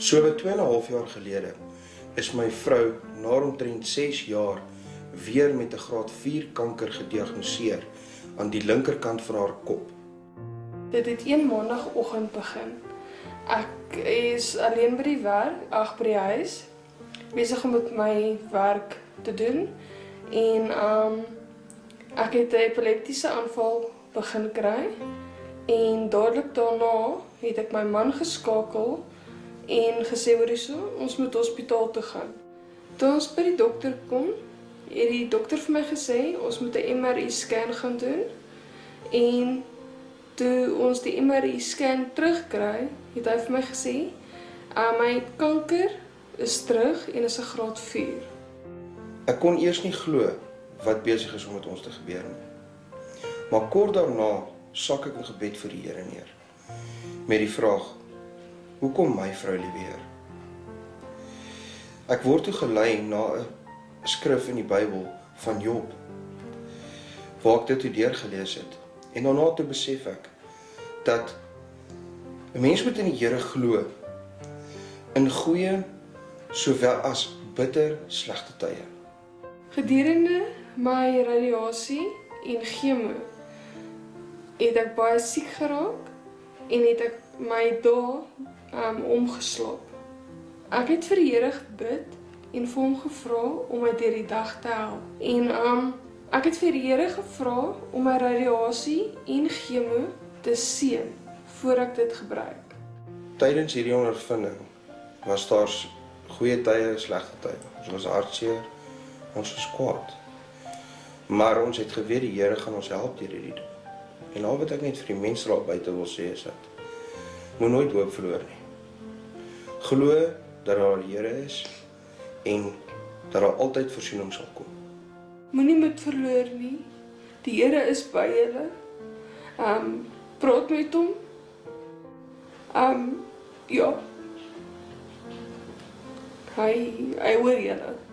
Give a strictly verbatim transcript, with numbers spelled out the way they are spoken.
So wat twee en 'n half jaar gelede is my vrou na omtrent ses jaar weer met 'n graad vier kanker gediagnoseer aan die linkerkant van haar kop. Dit het een maandagoggend begin. Ek is alleen by die werk, ag by die huis, besig om met my werk te doen en um, ek het 'n epileptiese aanval begin kry en dadelik daarna het ek my man geskakel en gesê hoor hierso, ons moet hospitaal toe gaan. Toe ons by die dokter kom, het die dokter vir my gesê ons moet 'n M R I scan gaan doen en toe ons die M R I scan terugkry, het hy vir my gesê uh, my kanker is terug en is 'n graad vier. Ek kon eers nie glo wat besig is om met ons te gebeur nie. Maar kort daarna sak ek 'n gebed vir die Here neer met die vraag: hoekom my vrou liewer? Ek word toe gelei na 'n skrif in die Bybel van Job, waar ek dit toe deurgelees het. En daarna toe besef ek dat 'n mens moet in die Here glo in goeie sowel as bitter slegte tye. Gedurende my radiasie en chemo het ek baie siek geraak en het ek my dae um, omgeslaap. Ek het vir die Here gebid en vir hom gevra om my deur die dag te help. En um, ek het vir die Here gevra om my radiasie en chemo te seën voor ek dit gebruik. Tydens hierdie ondervinding was daar goeie tye, slegte tye. Ons was hartseer, ons was kwaad. Maar ons het geweet die Here gaan ons help deur hierdie ding. En al wat ek net vir die mense daar buite wil sê is dat moet nooit hoop verloor nie. Glo dat daar 'n Here is en dat daar altyd voorsiening sal kom. Moenie moed verloor nie. Die Here is by julle. Um, praat met hom. Um, ja. Hy, hy hoor julle.